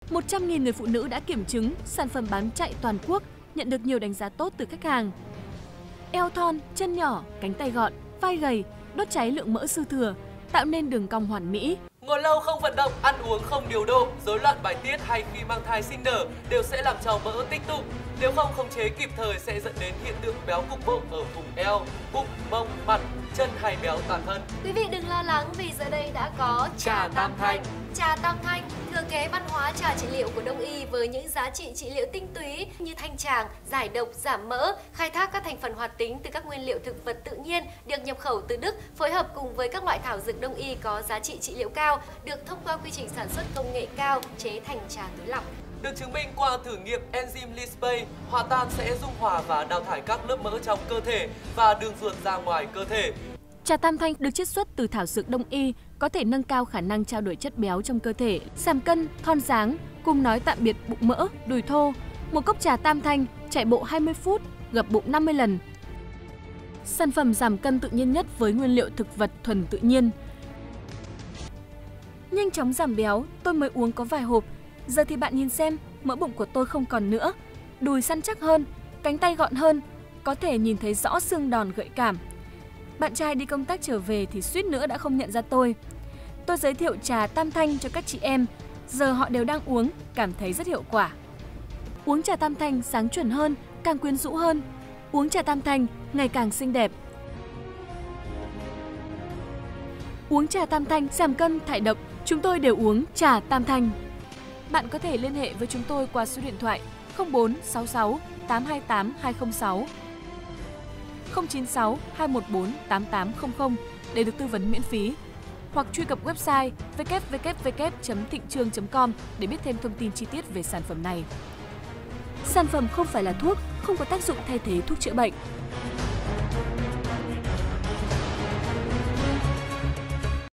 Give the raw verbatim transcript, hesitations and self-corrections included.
một trăm nghìn người phụ nữ đã kiểm chứng sản phẩm bán chạy toàn quốc, nhận được nhiều đánh giá tốt từ khách hàng. Eo thon, chân nhỏ, cánh tay gọn, vai gầy, đốt cháy lượng mỡ dư thừa, tạo nên đường cong hoàn mỹ. Ngồi lâu không vận động, ăn uống không điều độ, rối loạn bài tiết hay khi mang thai sinh nở đều sẽ làm cho mỡ tích tụ. Nếu không khống chế kịp thời sẽ dẫn đến hiện tượng béo cục bộ ở vùng eo, bụng, mông, mặt, chân hay béo toàn thân. Quý vị đừng lo lắng vì giờ đây đã có Trà Tam Thanh. Trà Tam Thanh thừa kế văn hóa trà trị liệu của Đông y với những giá trị trị liệu tinh túy như thanh tràng, giải độc, giảm mỡ, khai thác các thành phần hoạt tính từ các nguyên liệu thực vật tự nhiên được nhập khẩu từ Đức, phối hợp cùng với các loại thảo dược Đông y có giá trị trị liệu cao, được thông qua quy trình sản xuất công nghệ cao, chế thành trà túi lọc. Được chứng minh qua thử nghiệm enzyme Lispay, hòa tan sẽ dung hòa và đào thải các lớp mỡ trong cơ thể và đường ruột ra ngoài cơ thể. Trà Tam Thanh được chiết xuất từ thảo dược Đông y, có thể nâng cao khả năng trao đổi chất béo trong cơ thể, giảm cân, thon dáng, cùng nói tạm biệt bụng mỡ, đùi thô. Một cốc trà Tam Thanh chạy bộ hai mươi phút, gập bụng năm mươi lần. Sản phẩm giảm cân tự nhiên nhất với nguyên liệu thực vật thuần tự nhiên. Nhanh chóng giảm béo, tôi mới uống có vài hộp. Giờ thì bạn nhìn xem, mỡ bụng của tôi không còn nữa. Đùi săn chắc hơn, cánh tay gọn hơn, có thể nhìn thấy rõ xương đòn gợi cảm. Bạn trai đi công tác trở về thì suýt nữa đã không nhận ra tôi. Tôi giới thiệu trà Tam Thanh cho các chị em, giờ họ đều đang uống, cảm thấy rất hiệu quả. Uống trà Tam Thanh sáng chuẩn hơn, càng quyến rũ hơn. Uống trà Tam Thanh ngày càng xinh đẹp. Uống trà Tam Thanh giảm cân, thải độc, chúng tôi đều uống trà Tam Thanh. Bạn có thể liên hệ với chúng tôi qua số điện thoại không bốn sáu sáu tám hai tám hai không sáu, không chín sáu hai một bốn tám tám không không để được tư vấn miễn phí, hoặc truy cập website w w w chấm thịnh chương chấm com để biết thêm thông tin chi tiết về sản phẩm này. Sản phẩm không phải là thuốc, không có tác dụng thay thế thuốc chữa bệnh.